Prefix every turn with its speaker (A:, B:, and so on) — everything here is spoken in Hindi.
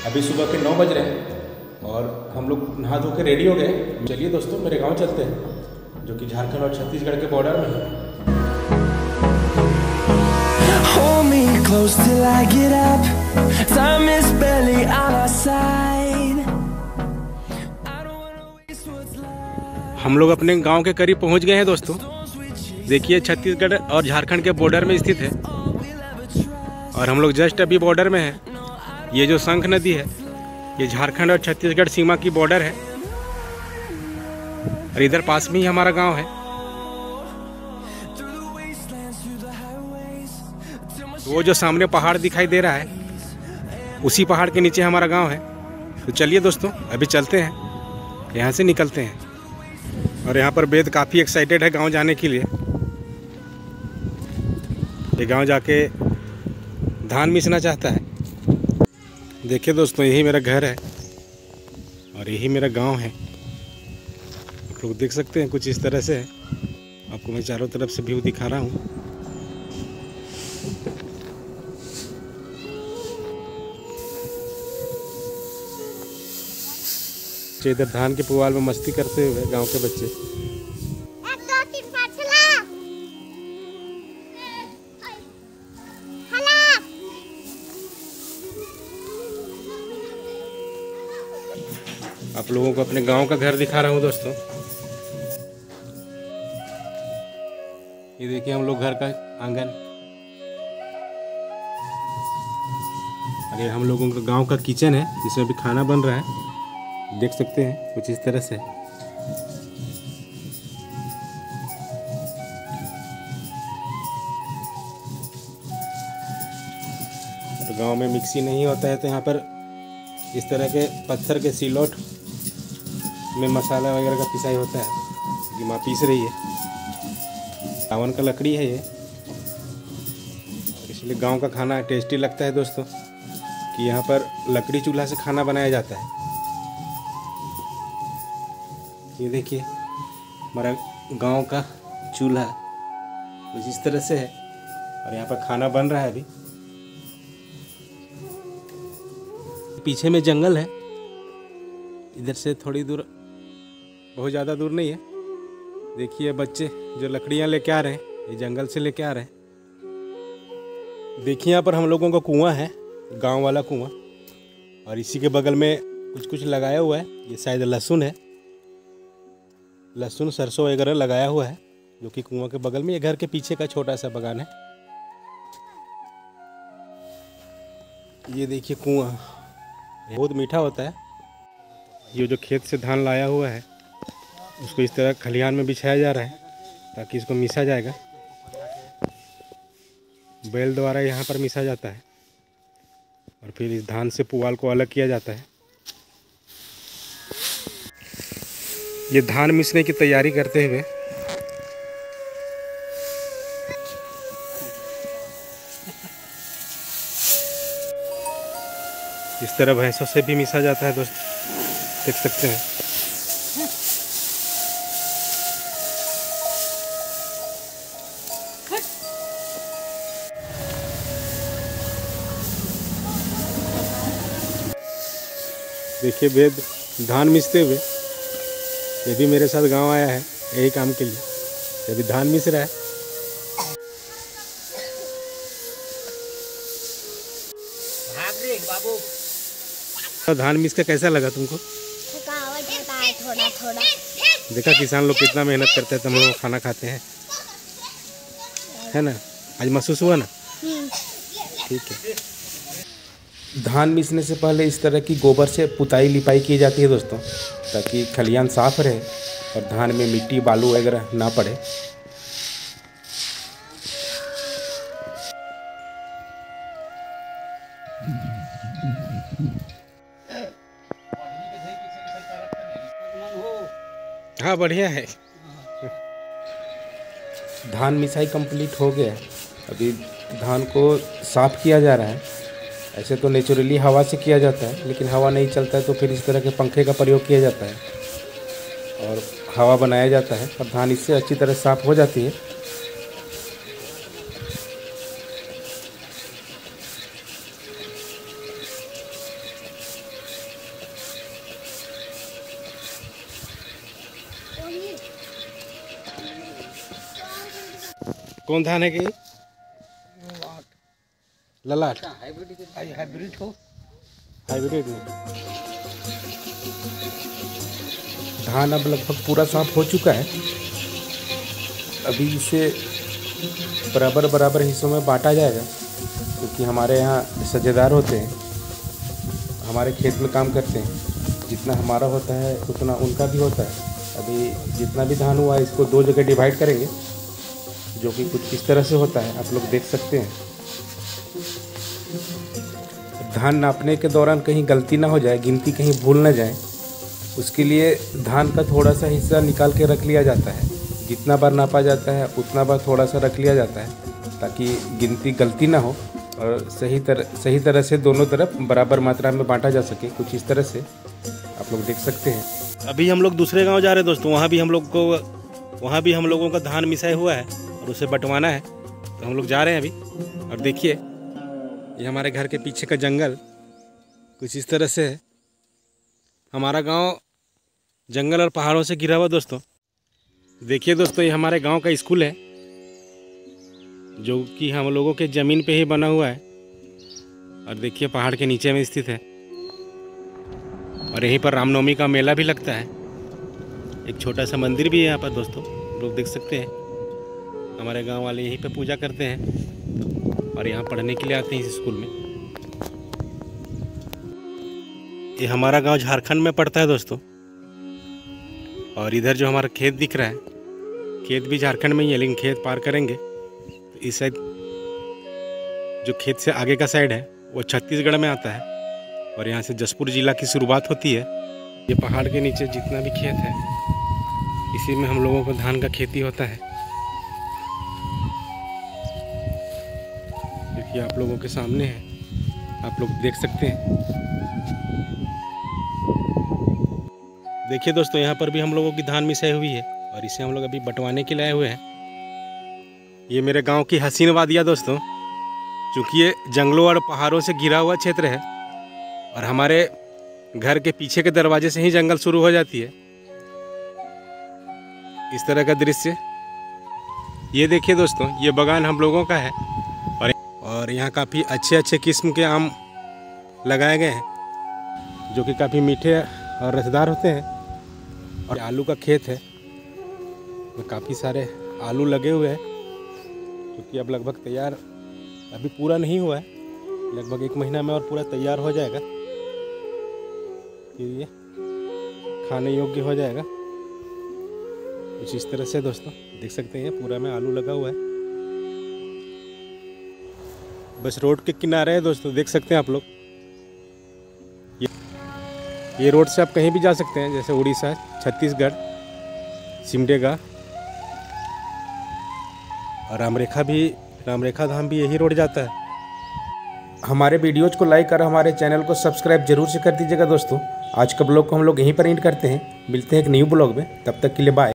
A: अभी सुबह के 9 बज रहे हैं और हम लोग नहा धो के रेडी हो गए। चलिए दोस्तों मेरे गांव चलते हैं, जो कि झारखंड और छत्तीसगढ़ के बॉर्डर में है।
B: Hold me close till I get up. Time is barely on our side. I don't wanna waste what's left.
A: हम लोग अपने गांव के करीब पहुंच गए हैं दोस्तों। देखिए छत्तीसगढ़ और झारखंड के बॉर्डर में स्थित है और हम लोग जस्ट अभी बॉर्डर में हैं। ये जो शंख नदी है ये झारखंड और छत्तीसगढ़ सीमा की बॉर्डर है और इधर पास में ही हमारा गांव है। वो जो सामने पहाड़ दिखाई दे रहा है उसी पहाड़ के नीचे हमारा गांव है। तो चलिए दोस्तों अभी चलते हैं, यहाँ से निकलते हैं। और यहाँ पर वेद काफ़ी एक्साइटेड है गांव जाने के लिए। ये गांव जाके धान मिसना चाहता है। देखिए दोस्तों यही मेरा घर है और यही मेरा गांव है। आप लोग देख सकते हैं कुछ इस तरह से है। आपको मैं चारों तरफ से व्यू दिखा रहा हूँ। इधर धान के पुआल में मस्ती करते हुए गांव के बच्चे। आप लोगों को अपने गांव का घर दिखा रहा हूं दोस्तों। ये देखिए हम लोग घर का आंगन। अरे हम लोगों का गांव का किचन है जिसमें अभी खाना बन रहा है। देख सकते हैं कुछ इस तरह से। तो गांव में मिक्सी नहीं होता है तो यहाँ पर इस तरह के पत्थर के सिलौट में मसाला वगैरह का पिसाई होता है। कि माँ पीस रही है। सावन का लकड़ी है ये, इसलिए गांव का खाना टेस्टी लगता है दोस्तों। कि यहाँ पर लकड़ी चूल्हा से खाना बनाया जाता है। ये देखिए हमारा गांव का चूल्हा कुछ इस तरह से है और यहाँ पर खाना बन रहा है अभी। पीछे में जंगल है, इधर से थोड़ी दूर, बहुत ज़्यादा दूर नहीं है। देखिए बच्चे जो लकड़ियाँ लेके आ रहे हैं, ये जंगल से लेके आ रहे हैं। देखिए यहाँ पर हम लोगों का कुआं है, गांव वाला कुआं, और इसी के बगल में कुछ कुछ लगाया हुआ है। ये शायद लहसुन है, लहसुन सरसों वगैरह लगाया हुआ है, जो कि कुआं के बगल में। ये घर के पीछे का छोटा सा बगान है। ये देखिए कुआं बहुत मीठा होता है। ये जो खेत से धान लाया हुआ है उसको इस तरह खलिहान में बिछाया जा रहा है ताकि इसको मिसा जाएगा। बैल द्वारा यहाँ पर मिसा जाता है और फिर इस धान से पुआल को अलग किया जाता है। ये धान मिसने की तैयारी करते हुए इस तरह भैंसों से भी मिसा जाता है दोस्त, देख सकते हैं। देखिए वेद धान मिसते हुए, ये भी मेरे साथ गांव आया है यही काम के लिए। ये भी धान मिस रहा है। बाबू धान मिस का कैसा लगा तुमको?
C: थकावट होता है थोड़ा थोड़ा।
A: देखा किसान लोग कितना मेहनत करते हैं, तुम लोग खाना खाते हैं, है ना? आज महसूस हुआ ना? ठीक है। धान मिसने से पहले इस तरह की गोबर से पुताई लिपाई की जाती है दोस्तों, ताकि खलिहान साफ रहे और धान में मिट्टी बालू वगैरह ना पड़े। हाँ बढ़िया है। धान मिसाई कंप्लीट हो गया। अभी धान को साफ किया जा रहा है। ऐसे तो नेचुरली हवा से किया जाता है, लेकिन हवा नहीं चलता है तो फिर इस तरह के पंखे का प्रयोग किया जाता है और हवा बनाया जाता है और धान इससे अच्छी तरह साफ हो जाती है। कौन धान है कि ललाट
D: हाइब्रिड हो।
A: हाइब्रिड में धान अब लगभग पूरा साफ हो चुका है। अभी इसे बराबर बराबर हिस्सों में बांटा जाएगा, क्योंकि हमारे यहाँ सज्जेदार होते हैं, हमारे खेत में काम करते हैं। जितना हमारा होता है उतना उनका भी होता है। अभी जितना भी धान हुआ है इसको 2 जगह डिवाइड करेंगे, जो कि कुछ इस तरह से होता है, आप लोग देख सकते हैं। धान नापने के दौरान कहीं गलती ना हो जाए, गिनती कहीं भूल ना जाए, उसके लिए धान का थोड़ा सा हिस्सा निकाल के रख लिया जाता है। जितना बार नापा जाता है उतना बार थोड़ा सा रख लिया जाता है, ताकि गिनती गलती ना हो और सही तरह से दोनों तरफ बराबर मात्रा में बांटा जा सके। कुछ इस तरह से आप लोग देख सकते हैं। अभी हम लोग दूसरे गांव जा रहे हैं दोस्तों, वहाँ भी हम लोगों का धान मिसाई हुआ है और उसे बंटवाना है, तो हम लोग जा रहे हैं अभी। और देखिए ये हमारे घर के पीछे का जंगल कुछ इस तरह से है। हमारा गांव जंगल और पहाड़ों से घिरा हुआ दोस्तों। देखिए दोस्तों, ये हमारे गांव का स्कूल है, जो कि हम लोगों के ज़मीन पे ही बना हुआ है। और देखिए पहाड़ के नीचे में स्थित है, और यहीं पर रामनवमी का मेला भी लगता है। एक छोटा सा मंदिर भी है यहाँ पर दोस्तों, लोग देख सकते हैं। हमारे गांव वाले यहीं पे पूजा करते हैं और यहाँ पढ़ने के लिए आते हैं इस स्कूल में। ये हमारा गांव झारखंड में पड़ता है दोस्तों, और इधर जो हमारा खेत दिख रहा है, खेत भी झारखंड में ही है, लेकिन खेत पार करेंगे तो इस साइड जो खेत से आगे का साइड है वो छत्तीसगढ़ में आता है, और यहाँ से जसपुर जिला की शुरुआत होती है। ये पहाड़ के नीचे जितना भी खेत है, इसी में हम लोगों को धान का खेती होता है, जो कि आप लोगों के सामने है, आप लोग देख सकते हैं। देखिए दोस्तों, यहाँ पर भी हम लोगों की धान मिसाई हुई है और इसे हम लोग अभी बंटवाने के लिए आए हुए हैं। ये मेरे गांव की हसीन वादियाँ दोस्तों, चूँकि ये जंगलों और पहाड़ों से घिरा हुआ क्षेत्र है और हमारे घर के पीछे के दरवाजे से ही जंगल शुरू हो जाती है। इस तरह का दृश्य ये देखिए दोस्तों, ये बागान हम लोगों का है, और यहाँ काफ़ी अच्छे किस्म के आम लगाए गए हैं, जो कि काफ़ी मीठे और रसदार होते हैं। और आलू का खेत है, तो काफ़ी सारे आलू लगे हुए हैं, क्योंकि अब लगभग तैयार, अभी पूरा नहीं हुआ है, लगभग 1 महीना में और पूरा तैयार हो जाएगा, फिर ये खाने योग्य हो जाएगा। कुछ इस तरह से दोस्तों देख सकते हैं, पूरा में आलू लगा हुआ है। बस रोड के किनारे है दोस्तों, देख सकते हैं आप लोग। ये रोड से आप कहीं भी जा सकते हैं, जैसे उड़ीसा, छत्तीसगढ़, सिमडेगा और रामरेखा धाम भी यही रोड जाता है। हमारे वीडियोज़ को लाइक और हमारे चैनल को सब्सक्राइब जरूर से कर दीजिएगा दोस्तों। आज का ब्लॉग को हम लोग यहीं पर एंड करते हैं। मिलते हैं एक न्यू ब्लॉग में, तब तक के लिए बाय।